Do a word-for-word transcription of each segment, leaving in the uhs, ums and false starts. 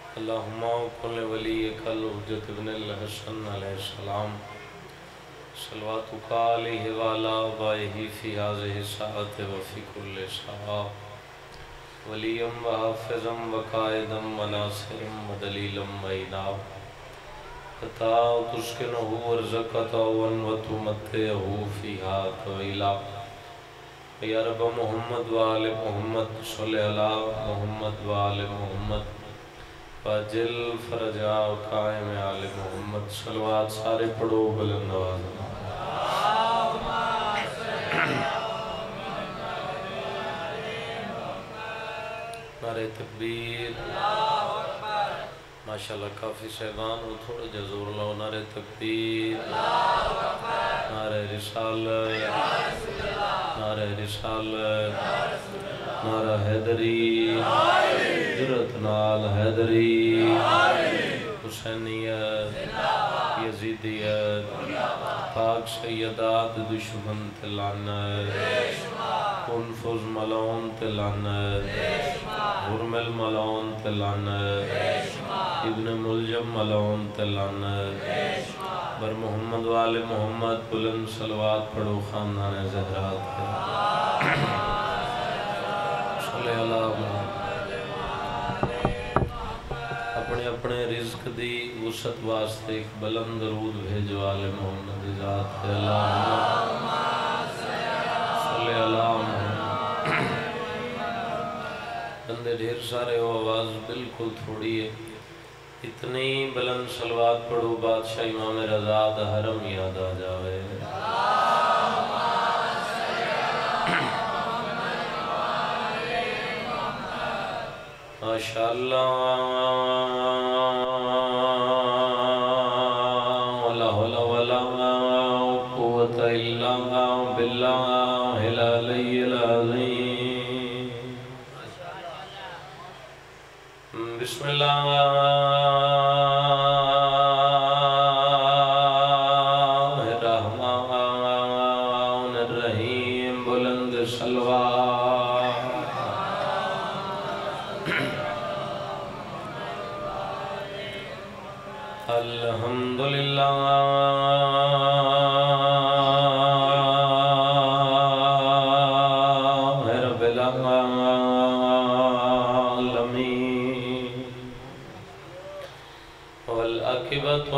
اللہم کل ولیک الحجت ابن الحسن علیہ السلام صلواتک علیہ وعلا آبائہ فی ہذہ الساعۃ وفی کل ساعہ ولیم و حافظم و قائدم و ناصرم و دلیلم و ایناب عطا تسکنہ ورزقتا ون و تمتعہ فیہا طویلا یا رب محمد و آل محمد صلی اللہ محمد و آل محمد واجل فرجا و قائم آل محمد صلوات سارے پڑھو بلند آواز نعرہ تکبیر ماشاءاللہ کافی صاحبان ہو تھوڑے جزور لو نعرہ تکبیر نعرہ رسالت نعرہ رسالت نعرہ حیدری جرت نال حیدری حسینیت یزیدیت پاک سیدات دشمن تلعنت انفذ ملعون تلعنت حرمل ملعون تلعنت ابن ملجم ملعون تلعنت بر محمد وآل محمد بلند صلوات پڑھو خاندان زہرات ہے صلی اللہ علیہ اپنے اپنے رزق دی وسعت واسطے ایک بلند درود بھیجو آل محمد ذات ہے اللہم صلی اللہ محمد بندے ڈھیر سارے ہو آواز بالکل تھوڑی ہے اتنی بلند صلوات پڑھو بادشاہ امام رضا دا حرم یاد آ جاوے ماشاءاللہ ولا حول ولا قوت الا باللہ العلی العظیم بسم اللہ الرحمن الرحیم بلند صلوات الحمدللہ رب العالمین والعاقبۃ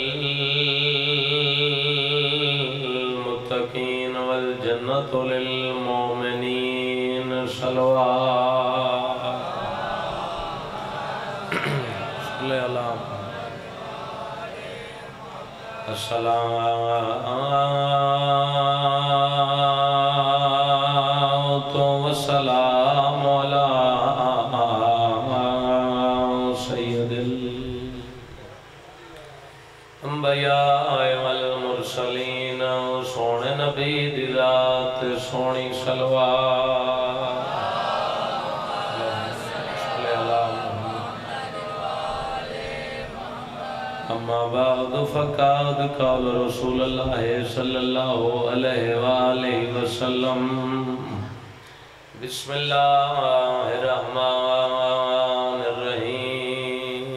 للمتقین والجنۃ للمؤمنین صلوات صلی اللہ الصلاة والسلام علی سید الانبیاء والمرسلین سونے نبی دی ذات سونی صلوات اما بعد فقد قال رسول اللہ صلی اللہ علیہ وآلہ وسلم بسم اللہ الرحمن الرحیم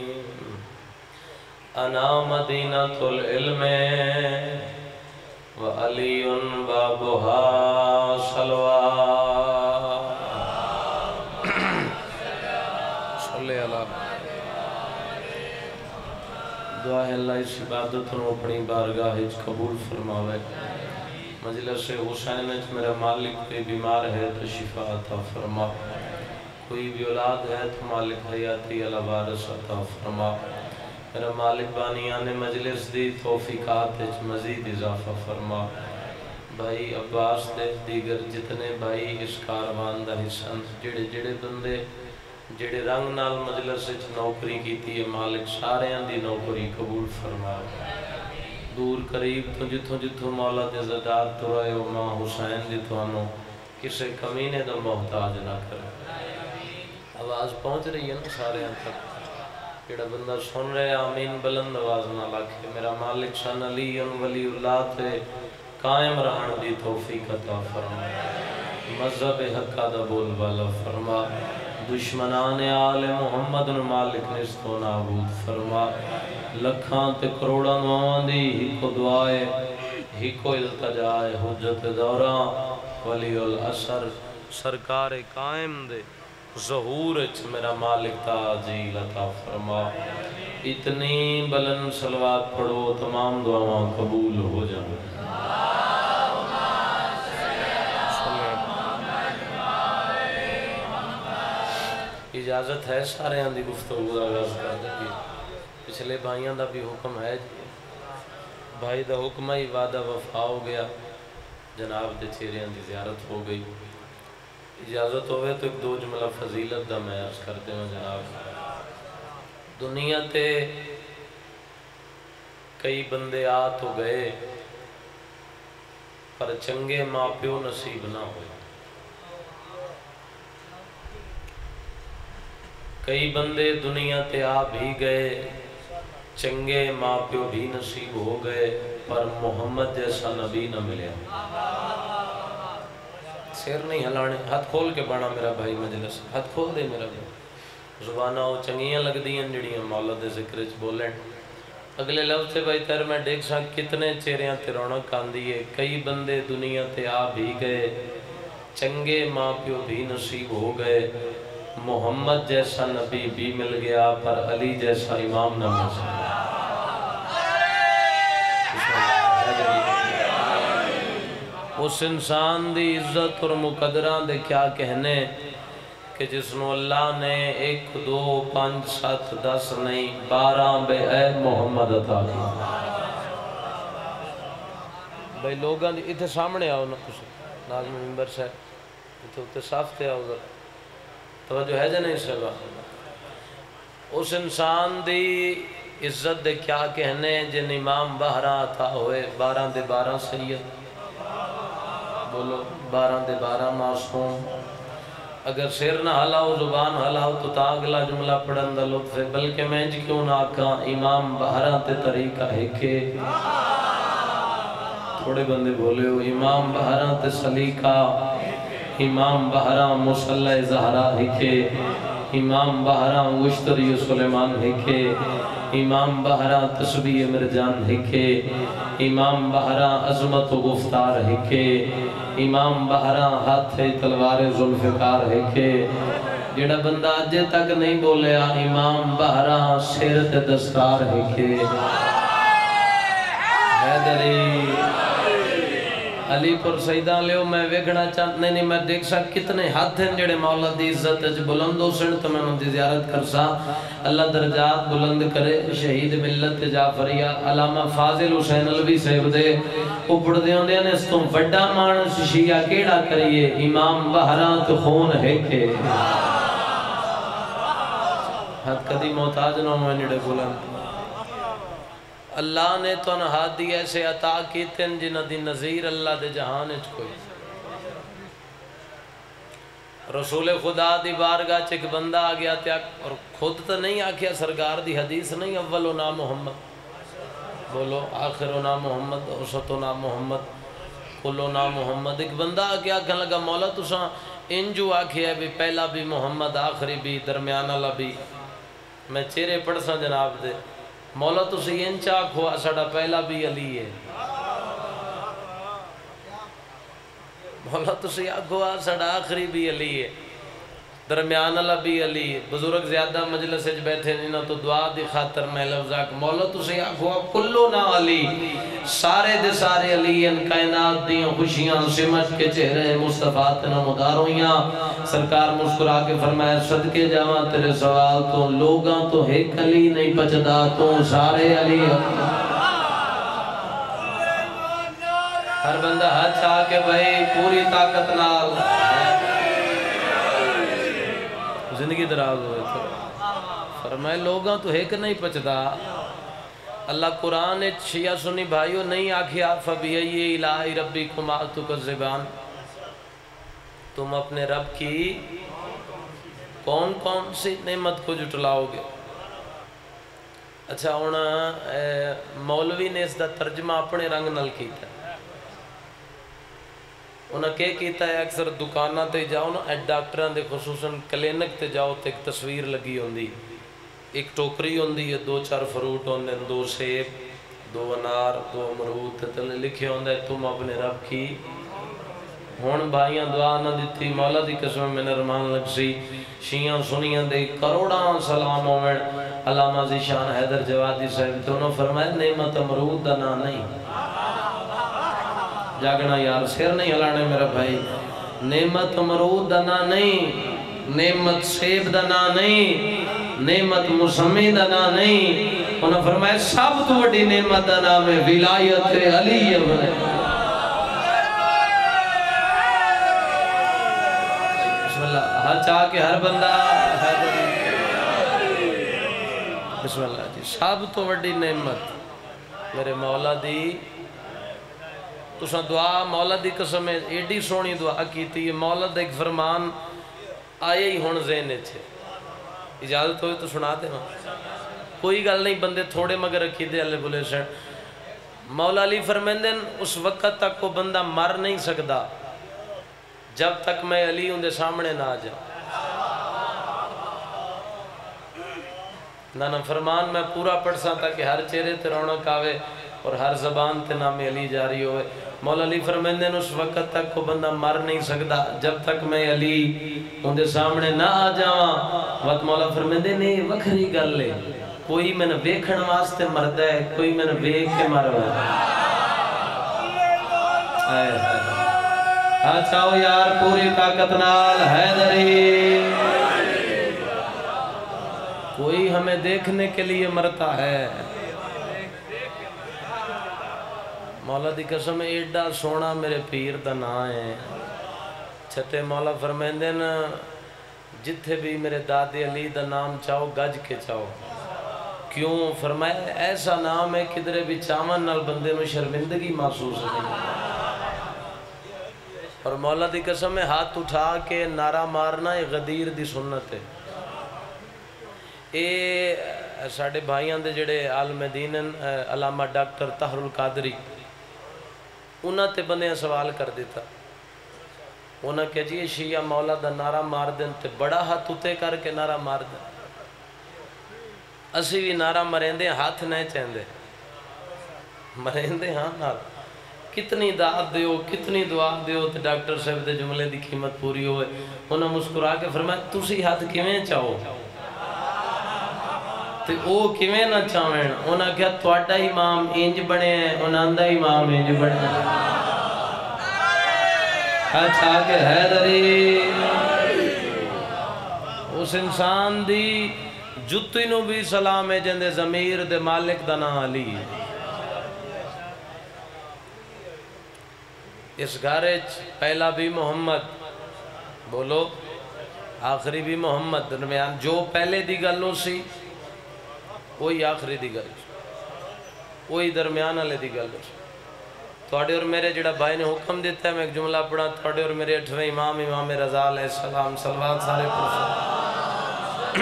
انا مدینۃ العلم وعلی بابها صلوات صلی اللہ دعا ہے اللہ اس عبادت کو اپنی بارگاہ قبول فرماوے مجلس حسین میرا مالک کوئی بیمار ہے تو شفا عطا فرما کوئی بھی اولاد ہے تو مالک حیاتی علی وارث عطا فرما میرا مالک بانیان مجلس دی توفیقات مزید اضافہ فرما بھائی عباس دے دیگر جتنے بھائی اس کاروان دا حصہ جڑے جڑے بندے جڑے رنگ نال مجلس وچ نوکری کیتی ہے مالک سارے دی نوکری قبول فرما دور قریب تو جتھوں جتھوں مولا دے زدار تو رہے ہو ماں حسین دی توانوں کسے کمینے دا محتاج نہ کرے آواز پہنچ رہی ہے نا سارے تک جڑا بندہ سن رہے آمین بلند آواز نہ لکھے میرا مالک سن علی ولی اللہ تے قائم رہن دی توفیق عطا فرما مذہب حق دا بول والا فرما دشمنان آل محمد مالک نستو نابود فرما لکھاں تے کروڑاں دعاواں دی ہی کو دعائے ہی کو التجائے حجت دوراں ولی الاسر سرکار قائم دے ظہور اچ میرا مالک تعجیل عطا فرما اتنی بلند صلوات پڑھو تمام دعاواں قبول ہو جائیں اجازت ہے سارے ہاں دی گفتگو دا آغاز کر دیں پچھلے بھائیاں دا بھی حکم ہے جی بھائی دا حکم ہی وعدہ وفا ہو گیا جناب دے چہرے ہاں دی زیارت ہو گئی اجازت ہوئے تو ایک دو جملہ فضیلت دا میں عرض کرتے ہیں جناب دنیا تے کئی بندے آ تو گئے پر چنگے ماں پیو نصیب نہ ہوئے کئی بندے دنیا تے آ بھی گئے چنگے ماں پیو بھی نصیب ہو گئے پر محمد جیسا نبی نہ ملیا سیر نہیں ہلانے ہاتھ کھول کے بڑھا میرا بھائی مجلس ہاتھ کھول دے میرا بھائی زبانہ ہو چنگیاں لگ دیاں جڑیاں مولا دے ذکر اچ بولیں اگلے لفظ سے بھائی تیر میں دیکھ سا کتنے چہریاں تے رونق آندی ہے کئی بندے دنیا تے آ بھی گئے چنگے ماں پیو بھی نصیب ہو گئے محمد جیسا نبی بھی مل گیا پر علی جیسا امام نہ مل سکتا اس انسان دی عزت اور مقدران دے کیا کہنے کہ جس نو اللہ نے ایک دو پانچ سات دس نہیں بارہ بے اے محمد عطا کیا بھائی لوگاں دی اتھے سامنے آؤ نا کچھ ناظم ممبر سے اتھے اتھے صاف تے آؤ ذرا توجہ ہے جا نہیں سبا اس انسان دی عزت دے کیا کہنے جن امام بہرہ عطا ہوئے بارہ دے بارہ سید بولو بارہ دے بارہ معصوم اگر سیر نہ ہلاؤ زبان ہلاؤ تو تا اگلا جملہ پڑھن دا لطف ہے بلکہ میں جی کیوں نہ آکاں امام بہرہ تے طریقہ ہے کہ تھوڑے بندے بولے ہو امام بہرہ تے سلیقہ امام بہرہ مصلی زہرہ ہے کہ امام بہرہ وشتری سلیمان ہے کہ امام بہرہ تسبیح مرجان ہے کہ امام بہرہ عظمت و گفتار ہے کہ امام بہرہ ہاتھ تلوار ذوالفقار ہے کہ جڑا بندہ اجے تک نہیں بولیا امام بہرہ سیرت دستار ہے کہ حیدری علی پر سیدہ لیو میں ویکھنا چاہتا نہیں نہیں میں دیکھ سا کتنے ہاتھ ہیں جڑے مولا دی عزت اچھ بلند ہو سن تو میں انہوں دی زیارت کر سا اللہ درجات بلند کرے شہید ملت جعفریہ علامہ فاضل حسین علوی صاحب دے اوپڑ دے ہوندے ہیں اس تو بڑا مانس شیعہ کیڑا کریے امام بہرہ تو خون ہے کہ حد کدی محتاج نہ ہوئے نڑے بلند اللہ نے تو انہادی ایسے عطا کی تن جنہ دی نظیر اللہ دے جہان اچھ کوئی رسول خدا دی بارگاہ چک بندہ آگیا تیا اور خود تو نہیں آکھیا سرکار دی حدیث نہیں اولو نام محمد بولو آخرو نام محمد اوسطو نام محمد کلو نام محمد ایک بندہ آگیا کہنے لگا مولا تو ساں انجو آکھیا بھی پہلا بھی محمد آخری بھی درمیان اللہ بھی میں چہرے پڑھ ساں جناب دے مولا تو سے یہ چاک ہوا سڑا پہلا بھی علی ہے مولا تو سے یہ ہوا سڑا آخری بھی علی ہے درمیان اللہ بھی علی ہے بزرگ زیادہ مجلس اچھ بیٹھے نہیں تو دعا دی خاطر میں لفظاک مولا تو سے یہ ہوا کلو نا علی سارے دے سارے علی ان کائنات دیاں خوشیاں سمجھ کے چہرے مصطفیٰ تنا مدارویاں سرکار مسکرا کے فرمایا صدقے جاواں تیرے سوال تو لوگاں تو ایک علی نہیں بچدا تو سارے علی ہر بندہ ہاتھ چاہ کے بھائی پوری طاقت نال زندگی دراز ہوئے تھے فرمائے لوگاں تو ایک نہیں پچدا اللہ قرآن شیعہ سنی بھائیو نہیں آکھیا فَبِيَيِّ إِلَٰهِ رَبِّكُمْ تُكَذِّبَانِ تم اپنے رب کی کون کون سی نعمت کو جٹلاؤ گے اچھا ہونا مولوی نے اس دا ترجمہ اپنے رنگ نل کیتا انہیں کیا کیتا ہے اکثر دکانوں تے جاؤ نا ڈاکٹروں دے خصوصاً کلینک تے جاؤ تو ایک تصویر لگی ہوندی ایک ٹوکری ہوندی ہے دو چار فروٹ ہوندے دو سیب دو انار دو امرود تے لکھے ہوندے تم اپنے رب کی ہون بھائیاں دعا نہ دیتی مولا دی قسم میں نرمان لگ سی شیعہ سنیاں دے کروڑاں سلام ہومن علامہ ذیشان حیدر جوادی صاحب تو انہوں فرمائے نعمت امرود دا نا نہیں جاگنا یار سیر نہیں ہلانے میرا بھائی نعمت امرود دا نا نہیں نعمت سیب دا نا نہیں نعمت مسمی دا نا نہیں انہوں فرمائے سب تو وڈی نعمت دا نام ہے ولایت علی ابن ہاں چاہ کے ہر بندہ بسم اللہ جی سب تو وڈی نعمت میرے مولا دی تساں دعا مولا دی قسم ہے ایڈی سونی دعا کیتی ہے مولا دا ایک فرمان آئے ہی ہون ذہن چھے اجازت ہوئی تو سنا دے ماں کوئی گل نہیں بندے تھوڑے مگر رکھی دے اللہ بولے سن مولا علی فرمیندن اس وقت تک کو بندہ مر نہیں سکدا جب تک میں علی ان دے سامنے نہ آ جاؤں نانا فرمان میں پورا پڑھ سا تاکہ ہر چہرے تے رونق آوے اور ہر زبان تے نام علی جاری ہوئے مولا علی فرمیندن اس وقت تک کو بندہ مر نہیں سکدا جب تک میں علی ان دے سامنے نہ آ جاؤں وقت مولا فرمیندن نہیں وکھری گل لے کوئی میں نے ویکھن واسطے مرد ہے کوئی میں نے ویکھ کے مر ہے آئے آئے آچاؤ یار پوری طاقت نال حیدری کوئی ہمیں دیکھنے کے لیے مرتا ہے مولا دی قسم ایڈا سونا میرے پیر دا نا ہے چھتے مولا فرمیندن جتھے بھی میرے دادی علی دا نام چاہو گج کے چاہو کیوں فرمائے ایسا نام ہے کدھرے بھی چاون نال بندے میں شرمندگی محسوس نہیں اور مولا دی قسم میں ہاتھ اٹھا کے نعرہ مارنا ایک غدیر دی سنت ہے اے ساڑھے بھائیاں دے جڑے عالم دین علامہ ڈاکٹر طاہر القادری انہاں تے بندے سوال کر دیتا انہاں کہ جی شیعہ مولا دا نعرہ مار دیں تے بڑا ہاتھ اتے کر کے نعرہ مار دیں اسی بھی نعرہ مرین دے ہاتھ نہیں چین دے مرین دے ہاں نعرہ کتنی دعات دیو کتنی دعا دیو تے ڈاکٹر صاحب دے جملے دی قیمت پوری ہوئے انہاں مسکرا کے فرمایا تُسی ہاتھ کیویں چاہو تے او کیویں نہ چاہیں انہاں کہا تواڈا امام انج بنے ہیں انہاں دا امام انج بنے ہیں اچھا کہ حیدری اس انسان دی جتی نو بھی سلام ہے جندے ضمیر دے مالک دا نا علی اس گھرچ پہلا بھی محمد بولو آخری بھی محمد درمیان جو پہلے دی گلوں سی وہی آخری دی گل وہی درمیان والے دی گل تھوڑے اور میرے جڑا بھائی نے حکم دیتا ہے میں ایک جملہ پڑھا تھوڑے اور میرے اٹھویں امام امام رضا علیہ السلام صلوات سارے پڑھا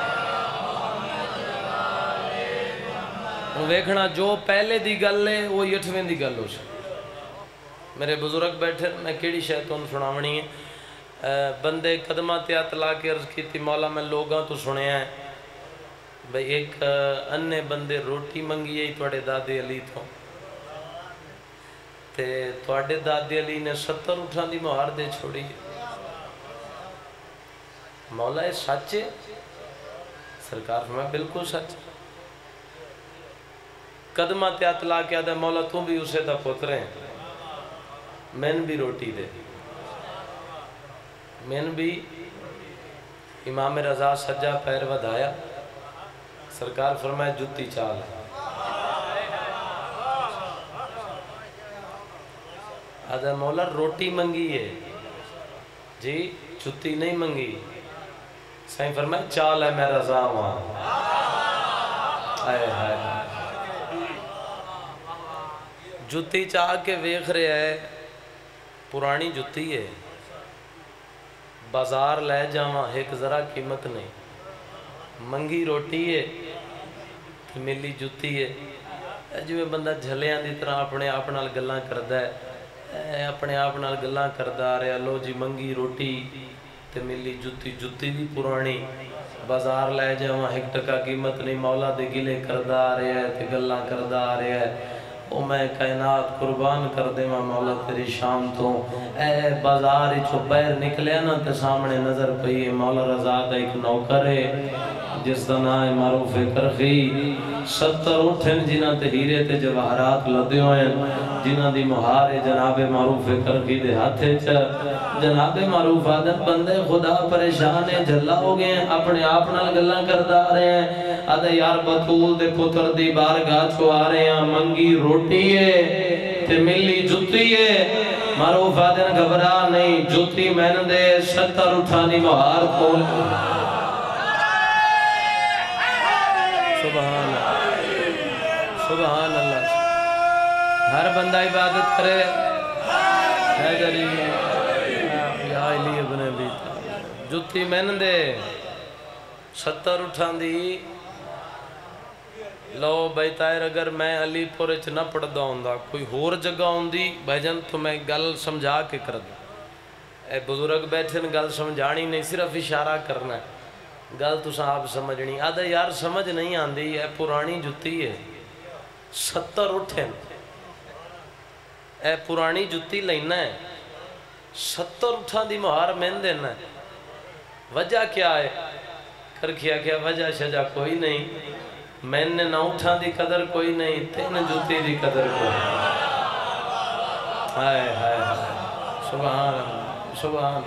ویکھنا جو پہلے دی گل ہے وہی اٹھویں دی گل ہو سی میرے بزرگ بیٹھے میں کیڑی شیطان سناونی ہے بندے قدمہ تیات لا کے عرض کی تھی مولا میں لوگاں تو سنے ہیں بھئی ایک اننے بندے روٹی منگی ہے توڑے دادے علی تو تے توڑے دادے علی نے ستر اٹھان دی مہار دے چھوڑی مولا ہے سچے سرکار فرمائے بالکل سچ قدمہ تیات لا کے آدھا مولا تو بھی اسے دا پترے ہیں میں بھی روٹی دے میں بھی امام رضا سجا پیر ودھایا سرکار فرمائے جتی چال آدھا مولا روٹی منگی ہے جی جتی نہیں منگی سائیں فرمائے چال ہے میں رضا وہاں آئے آئے جتی چاہ کے ویکھ رہے ہے پرانی جتی ہے بازار لے جاواں ایک ذرا قیمت نہیں منگی روٹی ہے ملی جتی ہے جو بندہ جھلیاں دی طرح اپنے آپ نال گلاں کردا ہے اپنے آپ نال گلاں کردا رہا لو جی منگی روٹی تے ملی جتی جتی بھی پرانی بازار لے جاواں ایک ٹکا قیمت نہیں مولا دے گلے کردا آ رہا ہے تے گلاں کردا آ رہا ہے او میں کائنات قربان کر دے مولا تیری شان تو اے بازار چو باہر نکلیا نا تے سامنے نظر پئی مولا رضا دا ایک نوکر ہے جس دا نام ہے معروف کرخی ستر اٹھن جنہاں تے ہیرے تے جواہرات لدے ہوئے جنہاں دی مہار ہے جناب معروف کرخی دے ہاتھے چ جناب معروف آدم بندے خدا پریشان ہے جھلا ہو گئے ہیں اپنے آپ نال گلاں کردا آ رہے ہیں آدھے یار بطول دے پتر دی بارگاہ چو آ رہے ہیں منگی روٹی ہے تے ملی جتی ہے معروف آدم گھبرا نہیں جتی میں دے ستر اٹھانی مہار کھول سبحان اللہ سبحان اللہ ہر بندہ عبادت کرے حیدری یا علی ابن ابی طالب جتی میں دے ستر اٹھان دی لو بھائی تائر اگر میں علی پورے چ نہ پڑھدا ہوندا کوئی ہور جگہ ہوندی بھائی جان تو میں گل سمجھا کے کر دوں اے بزرگ بیٹھے گل سمجھانی نہیں صرف اشارہ کرنا ہے گل تساں آپ سمجھنی آدھا یار سمجھ نہیں آندی اے پرانی جتی ہے ستر اٹھن اے پرانی جتی لینا ہے ستر اٹھان دی مہار میں دینا ہے وجہ کیا ہے کرکھیا کیا وجہ شجہ کوئی نہیں میں نے نہ اٹھان دی قدر کوئی نہیں تین جتی دی قدر کوئی ہائے ہائے سبحان سبحان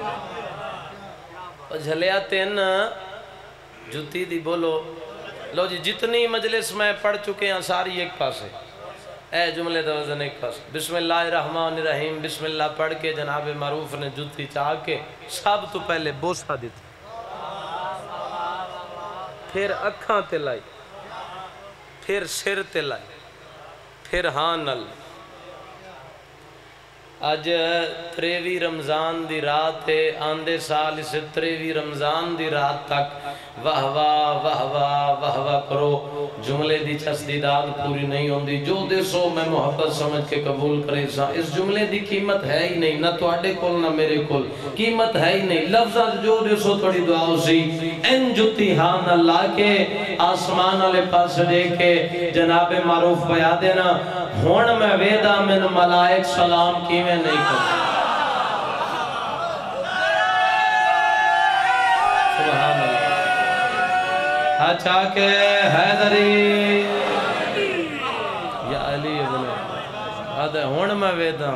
جھلیا تین جتی دی بولو لو جی جتنی مجلس میں پڑھ چکے ہیں ساری ایک پاسے اے جملے دا وزن ایک پاس بسم اللہ الرحمن الرحیم بسم اللہ پڑھ کے جناب معروف نے جتی چاہ کے سب تو پہلے بوسہ دیتا پھر اکھاں تے لائی پھر سر تے لائی پھر ہاں نل آج تریوی رمضان دی رات ہے آندے سال اسے تریوی رمضان دی رات تک واہ واہ واہ واہ واہ واہ کرو جملے دی چسدیدات پوری نہیں ہوندی جو دے سو میں محبت سمجھ کے قبول کرے سا اس جملے دی قیمت ہے ہی نہیں نہ تو آڈے کول نہ میرے کول قیمت ہے ہی نہیں لفظہ جو دے سو تھوڑی دعا اسی ان جتی ہاں اللہ کے آسمان والے پاس دے کے جناب معروف پیا دینا ہون میں ویدہ من ملائک سلام کی میں نہیں کرتا سبحان اللہ اچھا کہ حیدری یا علی ابن آدھے ہون میں ویدہ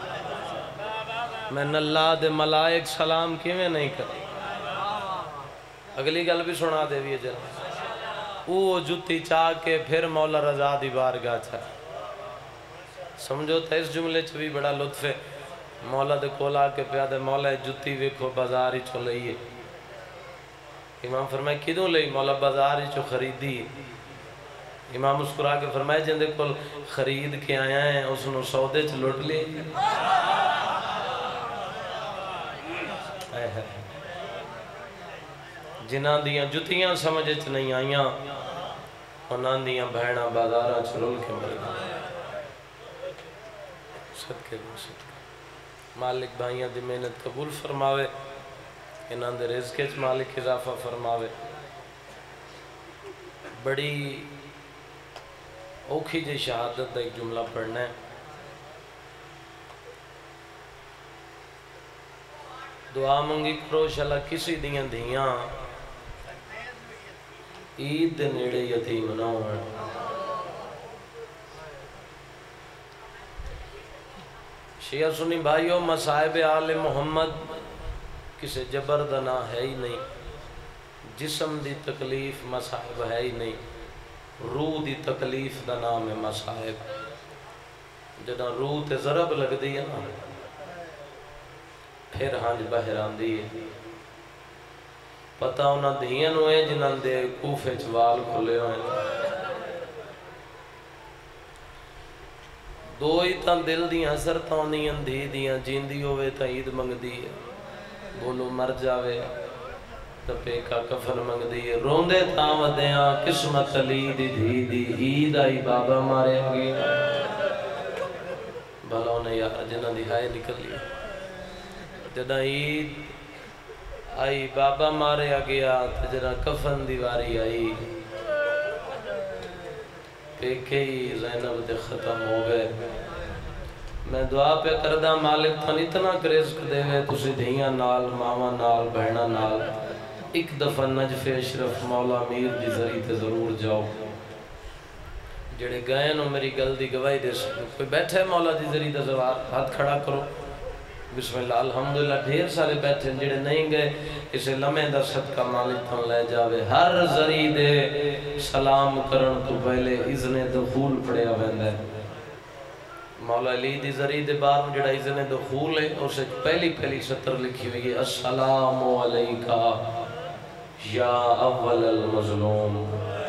میں اللہ دے ملائک سلام کی میں نہیں کرتا اگلی گل بھی سنا دے بھی جناب وہ جتی چاہ کے پھر مولا رضا دی بارگاہ چھا سمجھو تا اس جملے چھ بھی بڑا لطف ہے مولا دے کولا کے پیادے مولا جتی ویکھو بازاری چو لئیے امام فرمائے کدوں لئی مولا بازاری چو خریدی امام مسکرا کے فرمائے جن دے کل خرید کے آیا ہیں اس نے سودے چھ لوٹ لے جنہاں دیاں جتیاں سمجھت نہیں آئیاں انہاں دیاں بہناں بازاراں چھ رول کے مر گئے صدقے کو صدقے مالک بھائیاں دی محنت قبول فرماوے انہاں دے رزقے چ مالک اضافہ فرماوے بڑی اوکھی جے شہادت دا ایک جملہ پڑھنا ہے دعا منگی کرو شاءاللہ کسی دیاں دیاں عید دے نیڑے یتیم نہ ہوئے شیعہ سنی بھائیو مصائب آل محمد کسے جبر دنا ہے ہی نہیں جسم دی تکلیف مصائب ہے ہی نہیں روح دی تکلیف دا نام ہے مصائب جدہ روح تے ضرب لگ دی ہے نا پھر ہانج بہر آن دی ہے پتہ انہاں دھیاں ہوئے جنہاں دے کوفے چوال کھلے ہوئے دو ہی تاں دل دیاں سر تاں دیاں دھی دیاں جیندی ہوئے تاں عید منگ دی ہے بولو مر جاوے تپے کا کفن منگ دی ہے روندے تاں ودیاں قسمت علی دی دھی دی عید آئی بابا مارے گی بھلا انہیں یار جنہ دی ہائے نکل لیا جدہ عید آئی بابا مارے گیا جدہ کفن دیواری آئی پیکے ہی زینب دے ختم ہو گئے میں دعا پہ کردہ مالک تھا اتنا کرزق دے گئے تسی دھیاں نال ماما نال بہنہ نال ایک دفعہ نجف اشرف مولا میر دی ذریعے تے ضرور جاؤ جڑے گئے نو میری گل دی گواہی دے سکتے کوئی بیٹھے مولا دی ذریعے تے ضرور ہاتھ کھڑا کرو بسم اللہ الحمدللہ ڈھیر سارے بیٹھے جڑے نہیں گئے اسے لمحے دا صدقہ مالک تھا لے جاوے ہر ذریعے دے سلام کرن تو پہلے اذن دخول پڑیا ویندہ ہے مولا علی دی ذریعے دے بار جڑا اذن دخول ہے اسے پہلی پہلی سطر لکھی ہوئی ہے السلام علیکہ یا اول المظلوم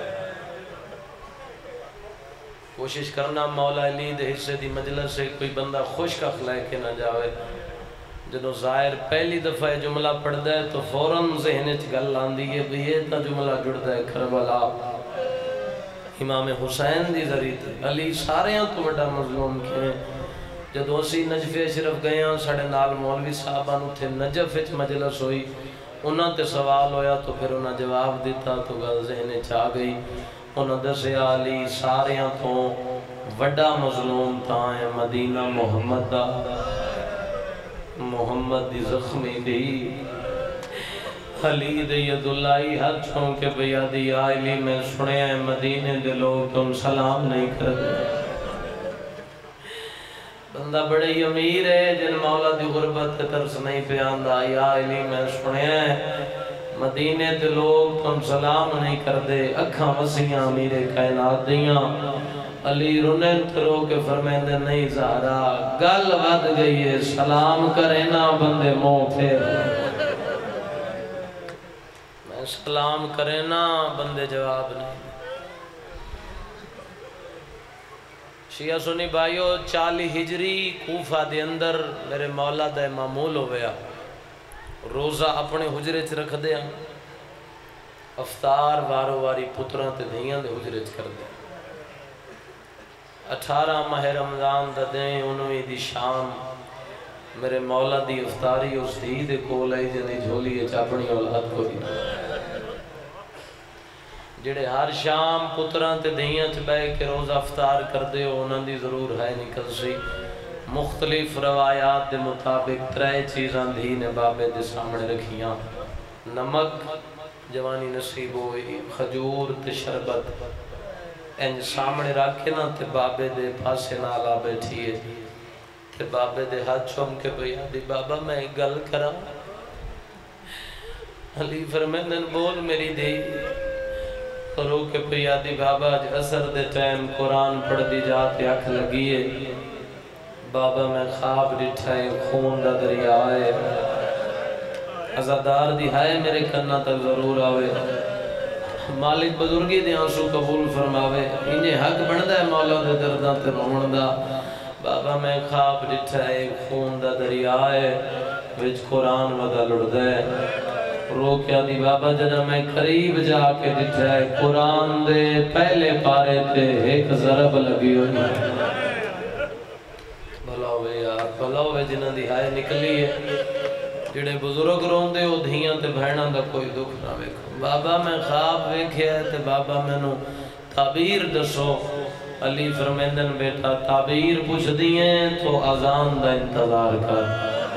کوشش کرنا مولا علی دے حصے دی مجلس سے کوئی بندہ خوش کا لے کے نہ جاوے جنہوں ظاہر پہلی دفعہ جملہ پڑھ دے تو فوراً ذہن چ گل آندی ہے بھی یہ اتنا جملہ جڑ دے کربلا امام حسین دی ذریعے علی سارے ہیں تو بڑا مظلوم کیے جدو اسی نجف اشرف گئے ہیں ساڑھے نال مولوی صاحبان تھے نجف اچ مجلس ہوئی انہاں تے سوال ہویا تو پھر انہاں جواب دیتا تو گل ذہن چاہ گئی انہاں دسیا علی سارے ہیں تو بڑا مظلوم تھا ہے مدینہ محمد دا محمد دی زخمی دی علی دے یداللہی حد چھوں کے بیا دی آئلی میں سنے ہیں مدینے دے لوگ تم سلام نہیں کر دے بندہ بڑی امیر ہے جن مولا دی غربت ترس نہیں پہ آندہ یا علی میں سنے ہیں مدینے دے لوگ تم سلام نہیں کر دے اکھاں وسیعاں امیر کائنات دیاں علی رنین ترو کے فرمیندے نہیں زہرا گل ود گئی ہے سلام کرے نا بندے مو پھر سلام کرے نا بندے جواب نہیں شیعہ سنی بھائیو چالی ہجری کوفہ دے اندر میرے مولا دے معمول ہو گیا روزہ اپنے حجرے چ رکھ دیا افطار وارو واری پتران تے دھیاں دے حجرے چ کر دیا اٹھارہ ماہ رمضان دا دیں انویں دی شام میرے مولا دی افطاری اس دی دے کول آئی جنی جھولی چاپنی اولاد کو دی جڑے ہر شام پتران تے دھیاں چ بے کے روز افطار کر دے انہاں دی ضرور ہے نکل سی مختلف روایات دے مطابق ترے چیزاں دھی نے بابے دے سامنے رکھیاں نمک جوانی نصیب ہوئی کھجور تے شربت انج سامنے رکھے نا تے بابے دے پاسے نالا بیٹھیے تے بابے دے ہاتھ چھوم کے بھیا دی بابا میں گل کرا علی فرمیندن بول میری دی رو کے بھیا دی بابا اج اثر دے ٹائم قرآن پڑھ دی جاتے اکھ لگیے بابا میں خواب ڈٹھائے خون دا دریا آئے عزادار دی ہائے میرے کنہ تک ضرور آوے مالک بزرگی دے آنسو قبول فرماوے انجھے حق بندہ ہے مولا دے دردہ تے رومن دا بابا میں خواب ڈٹھائے خون دا دریا آئے وچ قرآن ودا لڑ دے رو کیا دی بابا جنہ میں قریب جا کے ڈٹھائے قرآن دے پہلے پارے تے ایک ضرب لگی ہوئی بھلا ہوئے یار بھلا ہوئے جنہ دی ہائے نکلی ہے جڑے بزرگ رون دے ہو دھیاں تے بہناں دا کوئی دکھ نہ ویکھو بابا میں خواب ویکھیا ہے تے بابا میں نو تعبیر دسو علی فرمیندن بیٹا تعبیر پوچھ دیئے تو اذان دا انتظار کر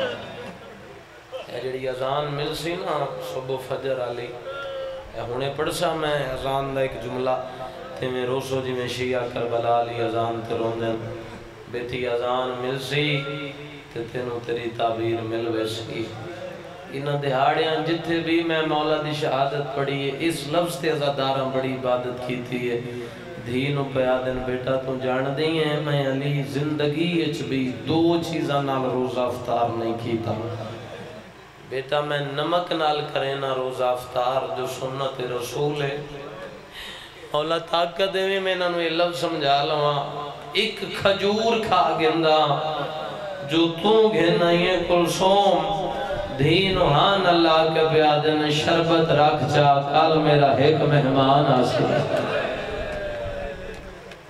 اے جڑی اذان مل سی نا صبح فجر علی اے ہونے پڑھسا میں اذان دا ایک جملہ تے میں روسو جی میں شیعہ کربلا علی اذان تے روندن بیٹی اذان مل سی تے تینوں تیری تعبیر مل ویسی انہاں دہاڑیاں جتھے بھی میں مولا دی شہادت پڑھی ہے اس لفظ تے عزاداراں بڑی عبادت کیتی ہے دھینوں پیادن بیٹا تو جان دیں ہیں میں علی زندگی اچھ بھی دو چیزاں نال روزہ افطار نہیں کیتا بیٹا میں نمک نال کرے نا روزہ افطار جو سنت رسول ہے مولا طاقت دے میں نہ یہ لفظ سمجھا لواں ایک کھجور کھا گندا جو تو گھنا یہ کلثوم دین ہان اللہ کے بیادن شربت رکھ جا کل میرا ایک مہمان آسے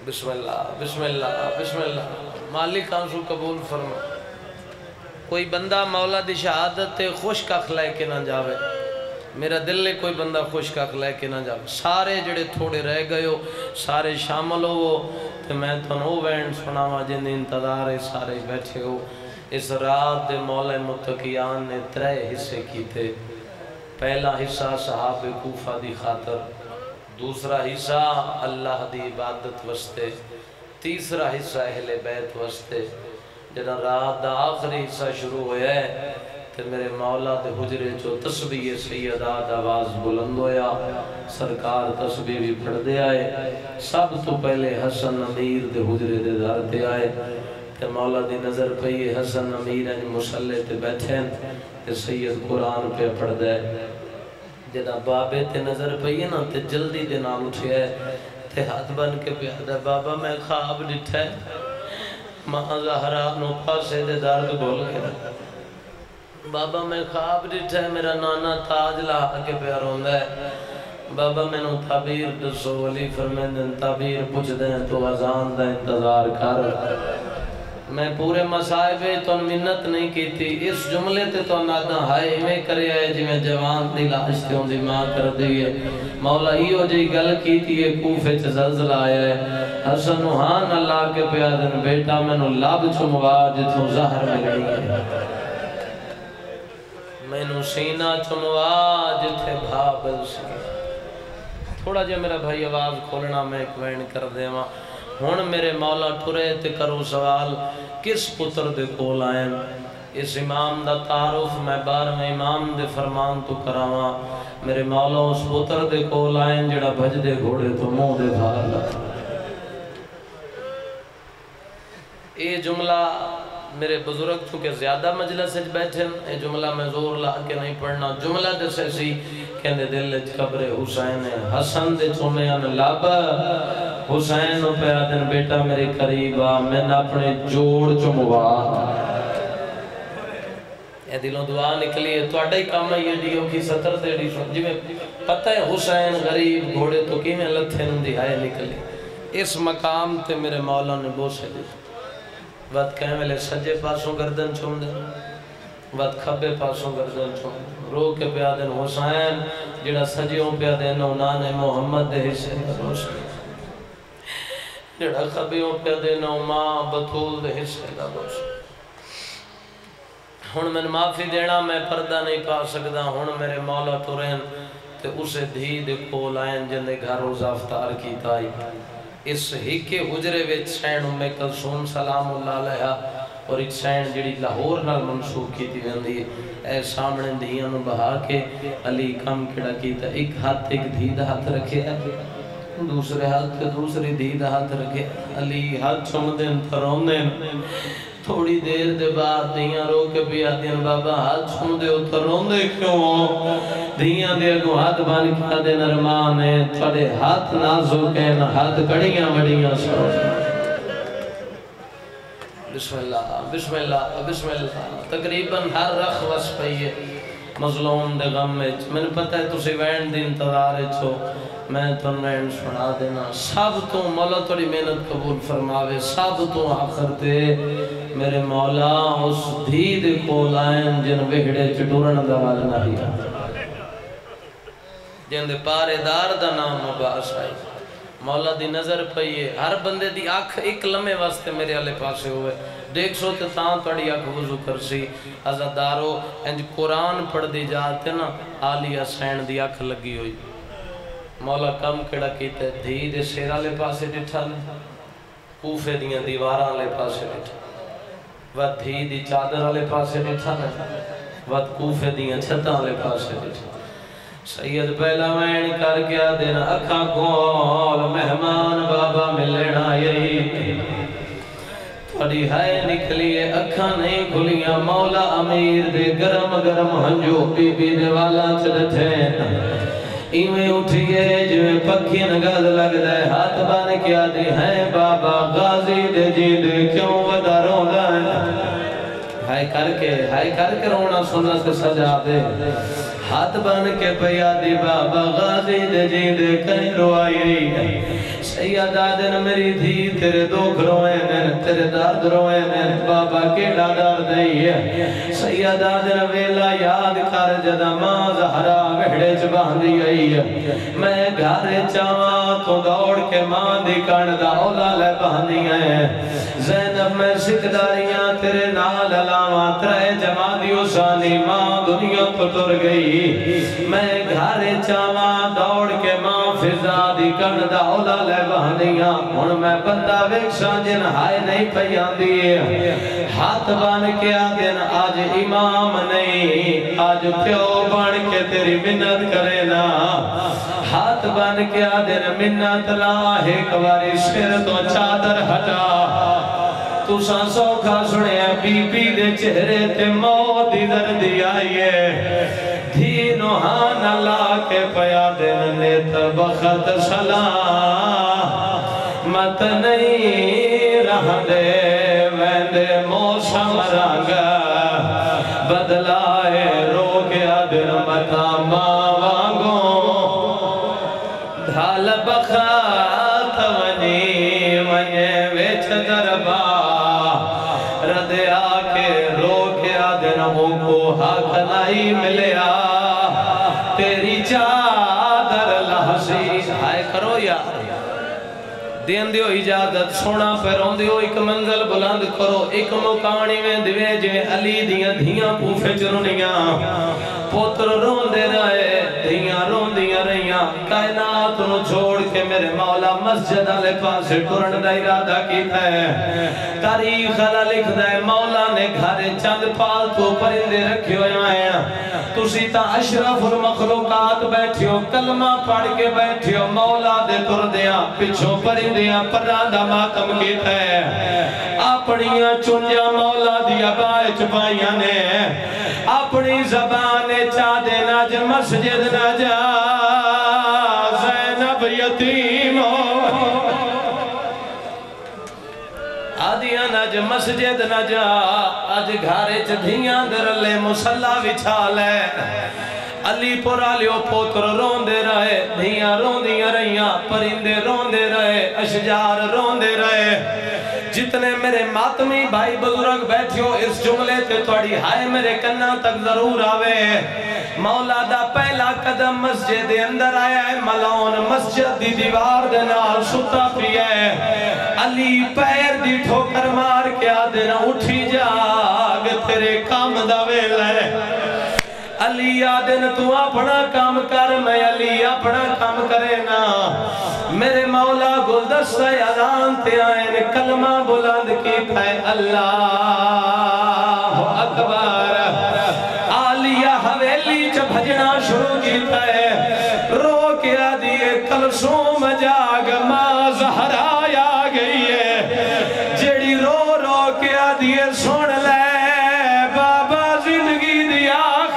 بسم اللہ بسم اللہ بسم اللہ مالک آنسو قبول فرما کوئی بندہ مولا دی شہادت تے خوش کخ لے کے نہ جاوے میرا دل لے کوئی بندہ خوش کخ لے کے نہ جاوے سارے جڑے تھوڑے رہ گئے ہو سارے شامل ہو تے میں تنو وین سناوا جن انتظار سارے بیٹھے ہو اس رات دے مولا متقیان نے ترے حصے کی تھے پہلا حصہ صحاب کوفہ دی خاطر دوسرا حصہ اللہ دی عبادت وستے تیسرا حصہ اہل بیت وستے جنا رات دا آخری حصہ شروع ہویا ہے تے میرے مولا دے حجرے جو تسبیح سیدہ دا آواز بلند ہویا سرکار تسبیح بھی پڑھ دے آئے سب تو پہلے حسن امیر دے حجرے دے دار دے آئے تے مولا دی نظر پئی حسن امیر ان مسلح تے بیٹھیں تے سید قرآن پہ پڑھ دے جنا بابے تے نظر پئی نا تے جلدی دے نام اٹھے ہے تے ہاتھ بن کے پیادہ بابا میں خواب ڈٹھا ہے ماں زہرا نو پاسے دے درد بول کے بابا میں خواب ڈٹھا ہے میرا نانا تاج لا کے پیار ہوندہ ہے بابا میں نو تعبیر دسو ولی فرمیندن تعبیر پوچھ دیں تو اذان دا انتظار کر میں پورے مسائبے تو منت نہیں کی تھی اس جملے تے تو نادہ ہائے میں کرے آئے جی میں جوان دی لاشتے ہوں دی ماں کر دیئے مولا ہیو جی گل کی تھی یہ کوفے چھ زلزل آیا ہے حسن وحان اللہ کے پیادن بیٹا میں نو لاب چموا جتوں زہر میں گئی ہے میں نو سینہ چموا جتے بھابل سی تھوڑا جا میرا بھائی آواز کھولنا میں ایک وین کر دے ماں ہون میرے مولا ٹھرے تے کرو سوال کس پتر دے کول آئیں اس امام دا تعارف میں بار میں امام دے فرمان تو کراواں میرے مولا اس پتر دے کول آئیں جڑا بھج دے گھوڑے تو منہ دے بھالا اے جملہ میرے بزرگ چونکہ زیادہ مجلس سے بیٹھیں اے جملہ میں زور لا کے نہیں پڑھنا جملہ دے سے سی کہنے دل قبر حسین حسن دے چومیان لابا حسین پہ آدن بیٹا میرے قریبا میں نے اپنے جوڑ چموا اے دلوں دعا نکلی ہے تو اڈا ہی کام ہے یہ دیو کی ستر دے ڈی سن جی میں پتہ ہے حسین غریب گھوڑے تو کی میں لتھے نندی آئے نکلی اس مقام تے میرے مولا نے بوسے دی وقت کہیں ملے سجے پاسوں گردن چھوم دے وقت کھبے پاسوں گردن چھوم دے رو کے پیادن حسین جڑا سجیوں پیادن اونان محمد دے حصے حسین جڑا خبیوں پیادن ماں بطول دے حصے دا حسین ہون میں معافی دینا میں پردہ نہیں پا سکتا ہون میرے مولا ٹورین تے اسے دھی دے کول آئین جندے گھر روز افطار کی تائی اس ہی کے حجرے ویچ سین امی کلثوم سلام اللہ علیہ اور ایک سین جڑی لاہور نال منسوخ کی تھی ویندی اے سامنے دھیاں نو بہا کے علی کم کڑا کیتا ایک ہاتھ ایک دھی دا ہاتھ رکھے دوسرے ہاتھ کے دوسری دھی دا ہاتھ رکھے علی ہاتھ چم دین ترون دین تھوڑی دیر دے بعد دھیاں رو کے بھی آدین بابا ہاتھ چھون دے اترون دے کیوں دھیاں دے کو ہاتھ بان کیا دے نرمانے تھوڑے ہاتھ نازو کہنا ہاتھ کڑیاں بڑیاں سو بسم اللہ بسم اللہ بسم اللہ تقریباً ہر رخ وس پئیے مظلوم دے غم میں میں نے پتہ ہے تُسی وین دی انتظار چھو میں تو وین سنا دینا سب تو مولا توڑی محنت قبول فرماوے سب تو آخر تے میرے مولا اس دھید کو لائن جن بہڑے چٹورن دوال نہیں جن دے پارے دار دا نام عباس آئی مولا دی نظر پئیے ہر بندے دی آنکھ ایک لمحے واسطے میرے آلے پاسے ہوئے دیکھ سو تے تاں توڑی آنکھ وضو کرسی عزادارو انج قرآن پڑھ دی جاتے نا آلی حسین دی آنکھ لگی ہوئی مولا کم کڑا کیتے دھی دے سیرہ لے پاسے ڈٹھا لے کوفے دیاں دیواراں لے پاسے ڈٹھا وقت دھی دی چادر لے پاسے ڈٹھا لے وقت کوفے دیاں چھتاں لے پاسے ڈٹھا سید پہلا وین کر گیا دینا اکھا کول مہمان بابا ملنا یہی تھوڑی ہائے نکلیے اکھا نہیں کھلیاں مولا امیر دے گرم گرم ہنجو بی بی دے والا چلتھیں ایمیں اٹھئے جو پکھی نگاز لگ دائے ہاتھ بان کیا دی ہیں بابا غازی دے جی دے کیوں ودا رونا ہے ہائے کر کے ہائے کر کے رونا سننا سے سجا دے ہاتھ بان کے پیا دی بابا غازی دے جی دے کہیں روائی سیدہ دن میری دھی تیرے دکھ روئے نین تیرے درد روئے نین بابا کیڑا درد ہے سیدہ دن ویلا یاد کر جدہ ماں زہرا ویڑے چ باندھی گئی ہے میں گھر چاواں تو دوڑ کے ماں دی کن دا اولا لے باندھی گئے زینب میں سکداریاں تیرے نال علاوہ ترے جمادی حسانی ماں دنیا تو ٹر گئی میں گھر چاواں دوڑ کے ماں فضا دی کن دا اولا لے باندھیاں ہن میں بندہ ویکھساں جن ہائے نہیں پیاں دیے ہاتھ بن کے آدن آج امام نہیں آج پیو بن کے تیری منت کرے نا ہاتھ بن کے آدن منت لا ایک باری سر تو چادر ہٹا تو ساں سوکھا سنے بی بی دے چہرے تے موت ادھر دیا یہ دھی نوحان اللہ کے پیا دن نیت بخت سلام مت نہیں رہ دے ویندے موسم رنگ بدلائے رو گیا دن متا ماں وانگوں ڈھال بخت ونی ونی ویچ دربا رد آکے رو گیا دن کو حق نہیں ملیا تیری چادر لحظی ہائے کرو یار دین دیو اجازت سونا پیرون دیو ایک منزل بلند کرو ایک مکانی میں دوے جو علی دیاں دھیاں پوفے چرونیاں پوتر رون دے رہے دھیاں رون دیاں رہیاں کائنات نو چھوڑ کے میرے مولا مسجد علی پاسے ٹرن دا ارادہ کیتا ہے تاریخ علا لکھ دائے مولا نے گھر چند پالتو پرندے رکھے ہوئے ہیں تُسی تا اشرف المخلوقات بیٹھے ہو کلمہ پڑھ کے بیٹھے ہو مولا دے تر دیاں پچھو پرندیاں پرادہ ماتم کیتا ہے اپنیاں چنجا مولا دیا بائے چپائیاں نے اپنی زبان چاہ دینا جا مسجد نہ جا زینب یتیم ہو آدیاں نہ جا مسجد نہ جا آج گھارے چدھیاں درلے مسلح وچھا لے علی پورا لیو پوتر رون دے رہے دھیاں رون دیاں رہیاں پرندے رون دے رہے اشجار رون دے رہے جتنے میرے ماتمی بھائی بزرگ بیٹھے ہو اس جملے تے توڑی ہائے میرے کنہ تک ضرور آوے مولا دا پہلا قدم مسجد دے اندر آیا ہے ملون مسجد دی دیوار دے نال ستا پی ہے علی پیر دی ٹھوکر مار کے آدھنا اٹھی جاگ تیرے کام دا ویل ہے علی آدن تو اپنا کام کر میں علی اپنا کام کرے نا میرے مولا گلدستہ اذان تے آئین کلمہ بلند کی تھے اللہ اکبر آلیہ حویلی چا بھجنا شروع کی تھے رو کے آدھیے کلسوم جاگ ماں زہرائی آ گئی ہے جیڑی رو رو کے آدھیے سن لے بابا زندگی دیا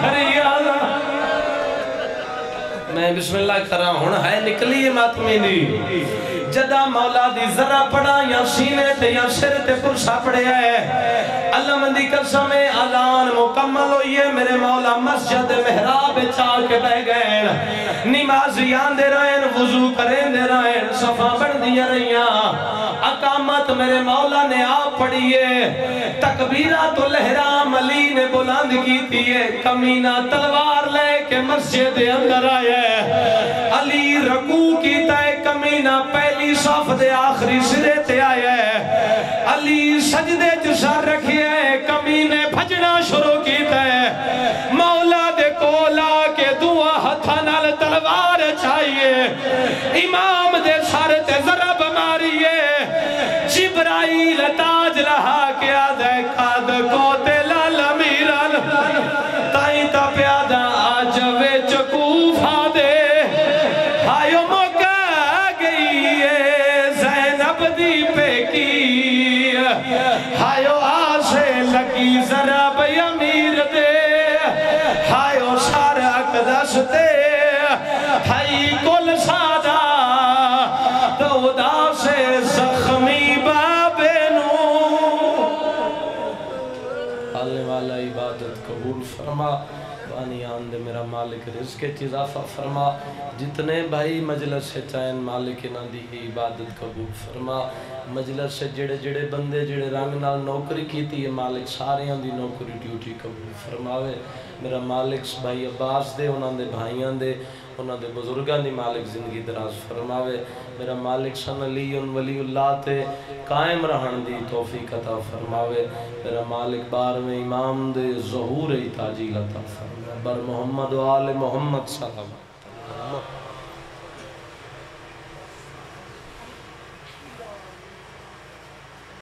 میں بسم اللہ کر رہا ہوں ہے نکلی ماتمی دی جدہ مولا دی ذرا پڑا یا سینے تے یا سر تے پرسا پڑے ہے علم دی قسم اذان مکمل ہوئیے میرے مولا مسجد محراب چاہ کے بہ گئے نمازیان دے رہے وضو کریں دے رہے صفا بڑھ دیا رہیاں اقامت میرے مولا نے آپ پڑھئے تکبیرات الحرام علی نے بلند کی تیئے کمینہ تلوار لے کے مسجد اندر آئے علی رکوع کی تائے کمینہ پہلی صف دے آخری سرے تے آئے علی سجدے جسر رکھئے کمینے بھجنا شروع کی تائے مولا دے کولا کے دعا ہتھا نال تلوار چاہیے امام دے سارے تے ضرب ماریے جبرائیل تاج رہا کیا دے کاد کو تلال امیران تائیں تا پیادہ آج وے چکوفہ دے ہائیو موقع گئی ہے زینب دی پہ کی ہائیو آسے لگی ضرب امیر دے ہائیو سارا اقدس دے ہائی کل سادہ دودا سے زخمی بابے نو اللہ والا عبادت قبول فرما نہیں آن دے میرا مالک رزق چ اضافہ فرما جتنے بھائی مجلس سے چاہیں مالک انہاں دی عبادت قبول فرما مجلس سے جڑے جڑے بندے جڑے رنگ نال نوکری کیتی ہے مالک سارے دی نوکری ڈیوٹی قبول فرماوے میرا مالک بھائی عباس دے انہاں دے بھائیاں دے انہاں دے بزرگاں دی مالک زندگی دراز فرماوے میرا مالک سن علی ولی اللہ تے قائم رہن دی توفیق عطا فرماوے میرا مالک بارہویں امام دے ظہور تاجیل عطا فرماوے بر محمد و آل محمد صلی اللہ علیہ وسلم